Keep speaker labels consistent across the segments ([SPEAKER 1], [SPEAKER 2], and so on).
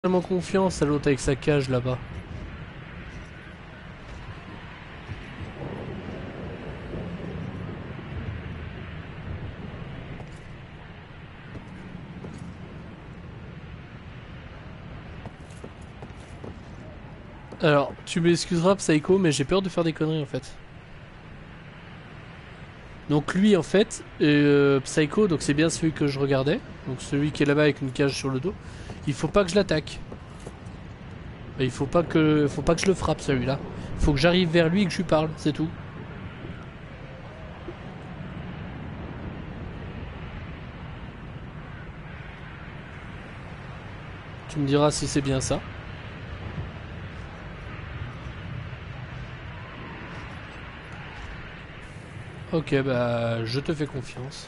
[SPEAKER 1] Tellement confiance à l'autre avec sa cage là-bas. Alors, tu m'excuseras Psycho, mais j'ai peur de faire des conneries en fait. Donc lui en fait, Psycho, donc c'est bien celui que je regardais. Donc celui qui est là-bas avec une cage sur le dos. Il faut pas que je l'attaque. Il faut pas que je le frappe celui-là. Il faut que j'arrive vers lui et que je lui parle, c'est tout. Tu me diras si c'est bien ça. Ok, bah je te fais confiance.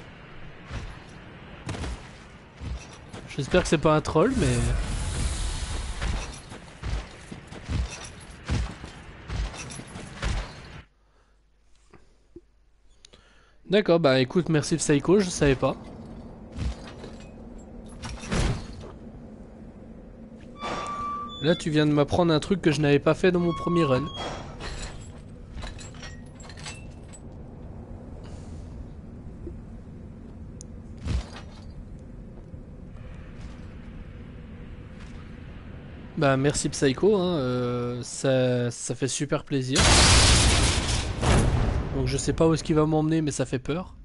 [SPEAKER 1] J'espère que c'est pas un troll, mais... D'accord, bah écoute, merci Psycho, je savais pas. Là, tu viens de m'apprendre un truc que je n'avais pas fait dans mon premier run. Bah merci Psycho, hein, ça fait super plaisir. Donc je sais pas où est-ce qu'il va m'emmener, mais ça fait peur.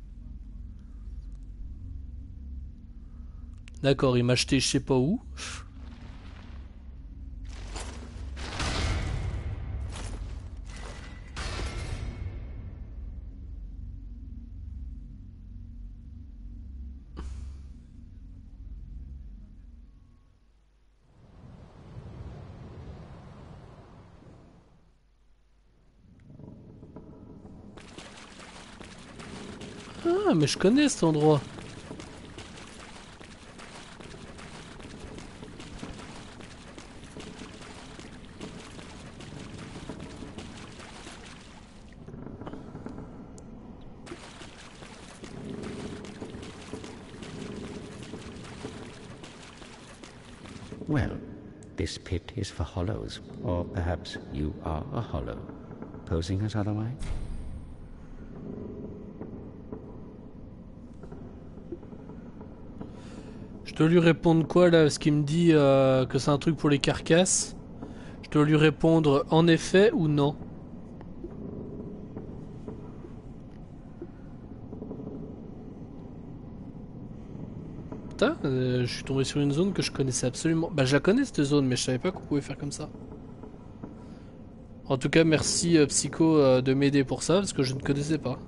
[SPEAKER 1] D'accord, il m'a acheté je sais pas où. Ah, mais je connais cet endroit.
[SPEAKER 2] Well, this pit is for hollows, or perhaps you are a hollow, posing as otherwise?
[SPEAKER 1] Je dois lui répondre quoi là? Parce qu'il me dit que c'est un truc pour les carcasses. Je dois lui répondre en effet ou non. Putain, je suis tombé sur une zone que je connaissais absolument. Bah je la connais cette zone, mais je savais pas qu'on pouvait faire comme ça. En tout cas, merci Psycho de m'aider pour ça, parce que je ne connaissais pas.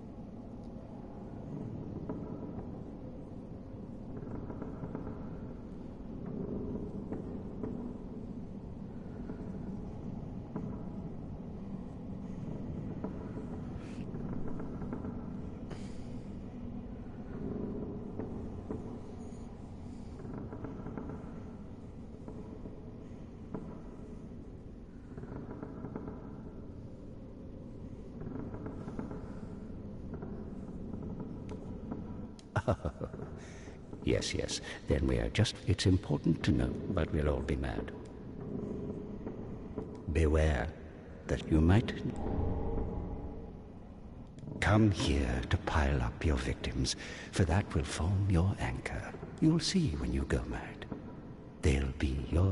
[SPEAKER 2] Yes, yes. Then we are just... It's important to know, but we'll all be mad. Beware that you might... Come here to pile up your victims, for that will form your anchor. You'll see when you go mad. They'll be your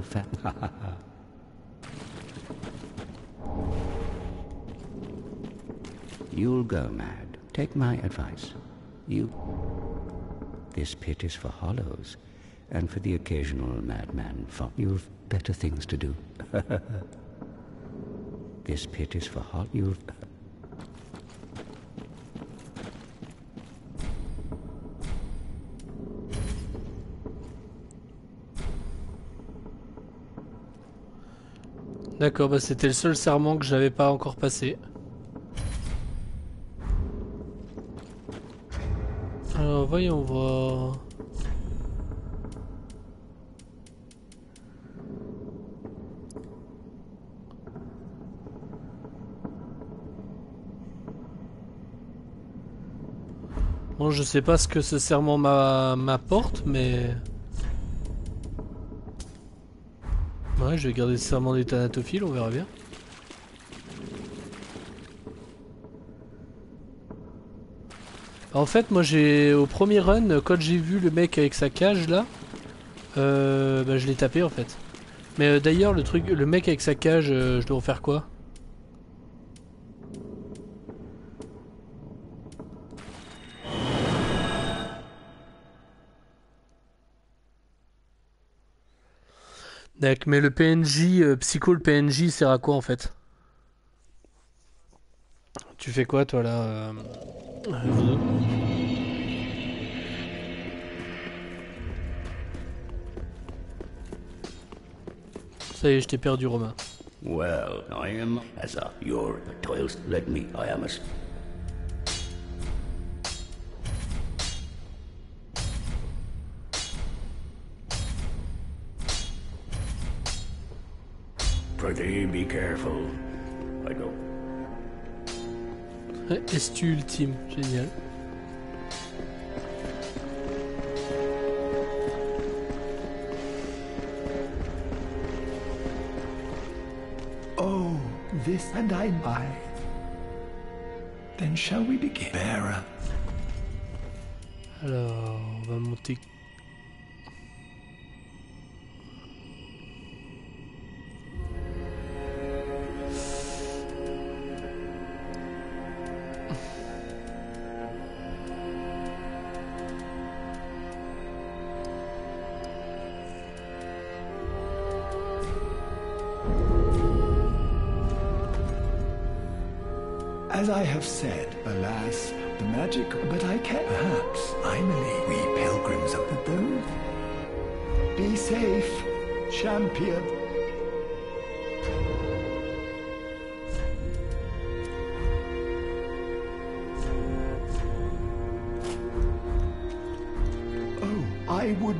[SPEAKER 2] You'll go mad. Take my advice. This pit is for hollows, and for the occasional madman. You've better things to do. This pit is for hollows.
[SPEAKER 1] D'accord, bah c'était le seul serment que j'avais pas encore passé. Alors voyons voir. Bon, je sais pas ce que ce serment m'apporte, mais... Ouais, je vais garder le serment des thanatophiles, on verra bien. En fait, moi j'ai au premier run, quand j'ai vu le mec avec sa cage là, bah, je l'ai tapé en fait. Mais d'ailleurs, le mec avec sa cage, je dois en faire quoi? D'accord, mais le PNJ, Psycho, le PNJ sert à quoi en fait? Tu fais quoi toi là Voodoo. Ça y est, je t'ai perdu, Romain.
[SPEAKER 2] Well, I am as a your toils led me. I am a pretty be careful. I don't.
[SPEAKER 1] Estu ultime, génial.
[SPEAKER 3] Oh, this and I. Then shall we begin? Bearer.
[SPEAKER 1] Alors, on va monter.
[SPEAKER 3] As I have said, alas, the magic, but I can. Perhaps, Emily, we pilgrims of the dome. Be safe, champion. Oh, I would.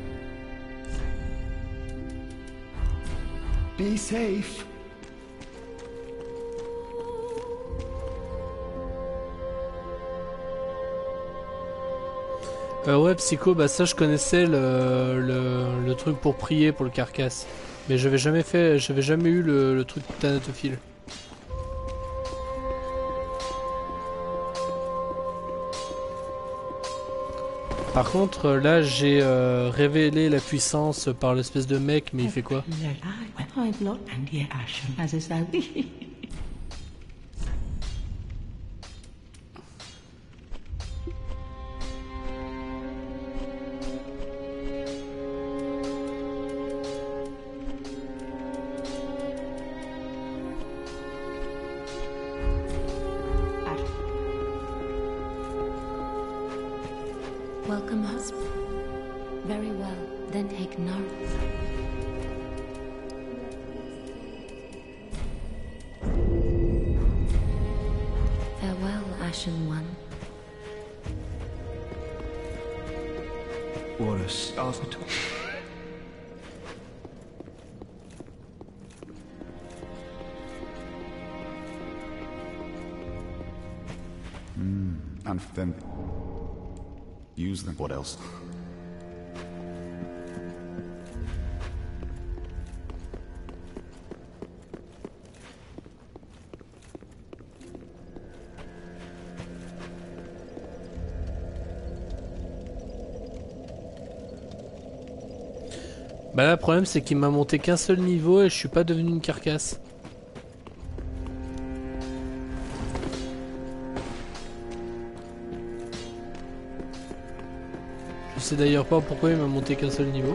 [SPEAKER 3] Be safe.
[SPEAKER 1] Ouais, Psycho, bah ça je connaissais le truc pour prier pour le carcasse. Mais j'avais jamais eu le truc thanatophile. Par contre, là j'ai révélé la puissance par l'espèce de mec, mais il fait quoi?
[SPEAKER 4] Welcome, husband. Very well, then take Nard. Farewell, Ashen One.
[SPEAKER 3] What a start.
[SPEAKER 5] And then use them. What else?
[SPEAKER 1] Bah là, le problème c'est qu'il m'a monté qu'un seul niveau et je suis pas devenu une carcasse. Je sais d'ailleurs pas pourquoi il m'a monté qu'un seul niveau.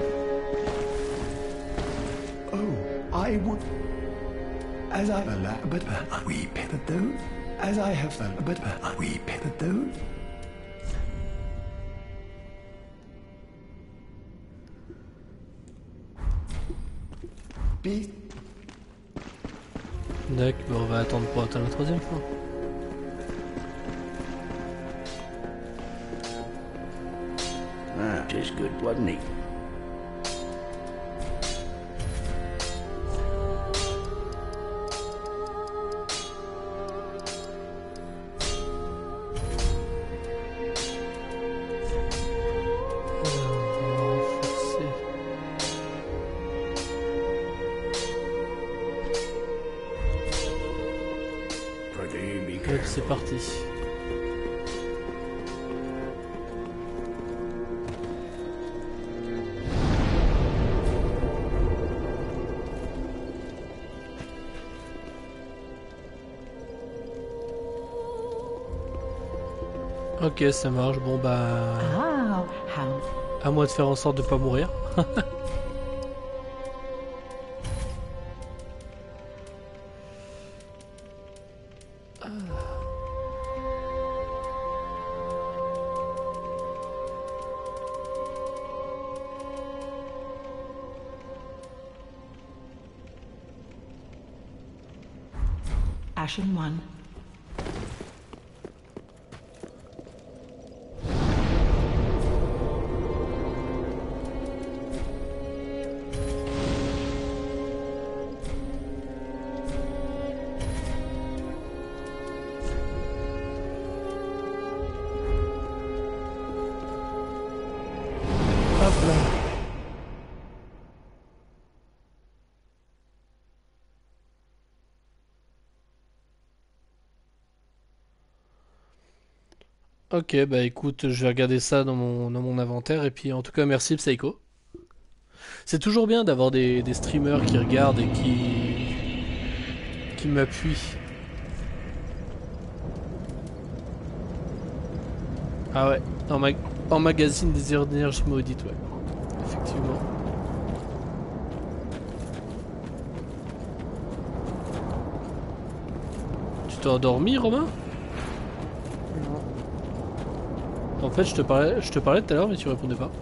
[SPEAKER 3] Oh, I would. As I. But we pay the dove. As I have. But we pay the dove. Be.
[SPEAKER 1] D'accord, bah on va attendre pour atteindre la troisième fois.
[SPEAKER 2] Ah, 'tis good, wasn't he?
[SPEAKER 1] Hop, c'est parti. Ok, ça marche. Bon bah,
[SPEAKER 6] Ah, how
[SPEAKER 1] à moi de faire en sorte de pas mourir.
[SPEAKER 6] Ashen one.
[SPEAKER 1] Hop là. Ok, bah écoute, je vais regarder ça dans mon inventaire et puis en tout cas merci Psycho. C'est toujours bien d'avoir des streamers qui regardent et qui m'appuient. Ah ouais, en magazine des énergies maudites, ouais. Effectivement. Tu t'es endormi, Romain? En fait, je te parlais tout à l'heure, mais tu répondais pas.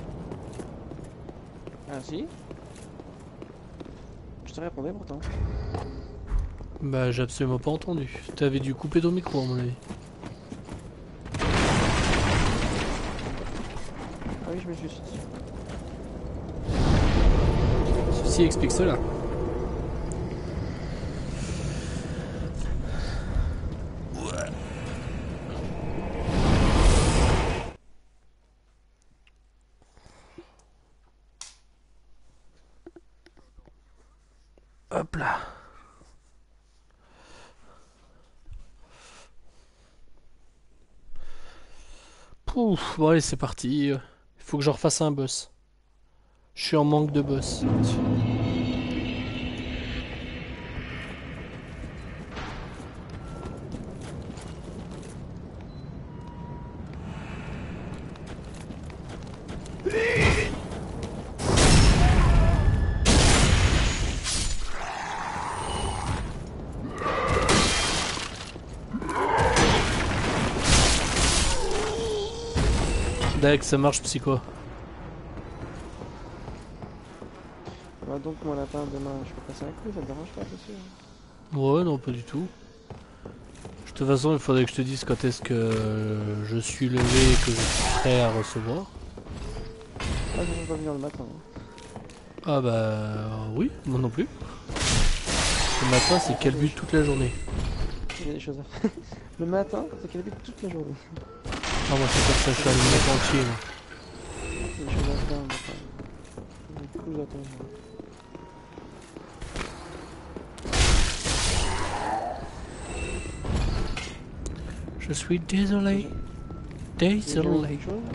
[SPEAKER 7] Ah si. Je te répondais pourtant.
[SPEAKER 1] Bah, j'ai absolument pas entendu. T'avais dû couper ton micro, à mon avis.
[SPEAKER 7] Ah oui, je me suis dit.
[SPEAKER 1] Ceci explique cela. Hop là. Pouf, bon allez c'est parti. Il faut que je refasse un boss. Je suis en manque de boss. D'accord, ça marche Psycho.
[SPEAKER 7] Bah donc mon lapin demain, je peux passer un coup, ça te dérange pas, c'est sûr.
[SPEAKER 1] Ouais, non, pas du tout. De toute façon, il faudrait que je te dise quand est-ce que je suis levé et que je suis prêt à recevoir.
[SPEAKER 7] Ah, je peux pas venir le matin. Hein.
[SPEAKER 1] Ah bah oui, moi non plus. Le matin, c'est quel but toute la journée?
[SPEAKER 7] Il y a des choses à faire. Le matin, c'est qu'elle habite toute la journée.
[SPEAKER 1] Ah moi c'est comme ça, je suis allumé entier. Moi.
[SPEAKER 7] Il y a des choses à faire le matin. Il y a beaucoup d'attendre.
[SPEAKER 1] Je suis désolé. Désolé.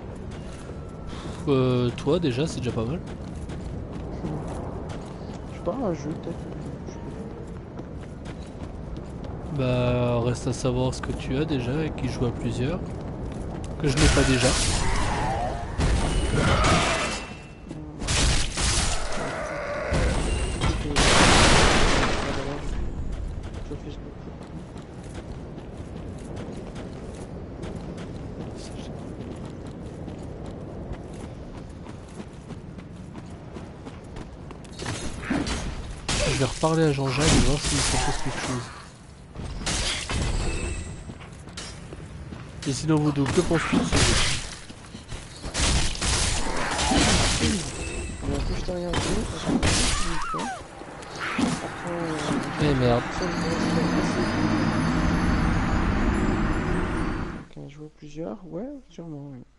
[SPEAKER 1] Toi déjà, c'est déjà pas mal.
[SPEAKER 7] Je sais pas, un jeu peut-être.
[SPEAKER 1] Bah, reste à savoir ce que tu as déjà et qui joue à plusieurs. Que je n'ai pas déjà. Je vais reparler à Jean-Jacques et voir s'il propose quelque chose. Et sinon vous deux, que penses-tu de ce jeu? Eh merde.
[SPEAKER 7] Quand on joue à plusieurs, ouais, sûrement, oui.